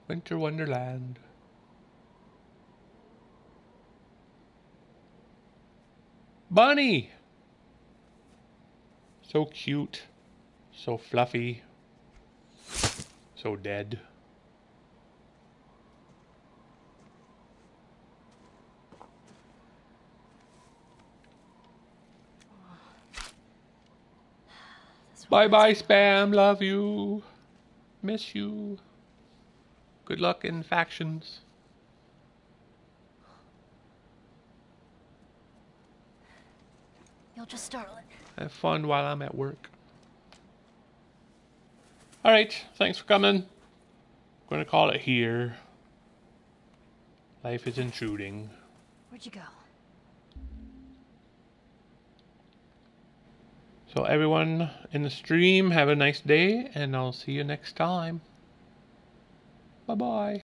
Winter Wonderland. Bunny! So cute. So fluffy. So dead. Bye bye, Spam. Love you. Miss you. Good luck in factions. You'll just startle it. Have fun while I'm at work. Alright, thanks for coming. I'm gonna call it here. Life is intruding. Where'd you go? So everyone in the stream, have a nice day, and I'll see you next time. Bye-bye.